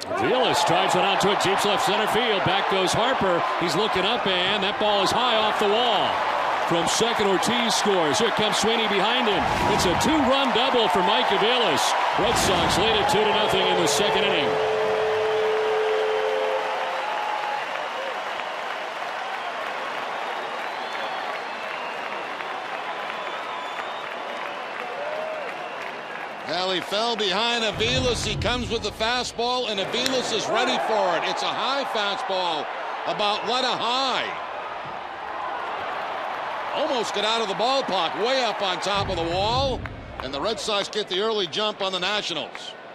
Aviles drives it onto it, deep left center field. Back goes Harper. He's looking up, and that ball is high off the wall. From second, Ortiz scores. Here comes Sweeney behind him. It's a two-run double for Mike Aviles. Red Sox lead it 2-0 in the second inning. Well, he fell behind Aviles. He comes with the fastball, and Aviles is ready for it. It's a high fastball, about what a high. Almost got out of the ballpark, way up on top of the wall, and the Red Sox get the early jump on the Nationals.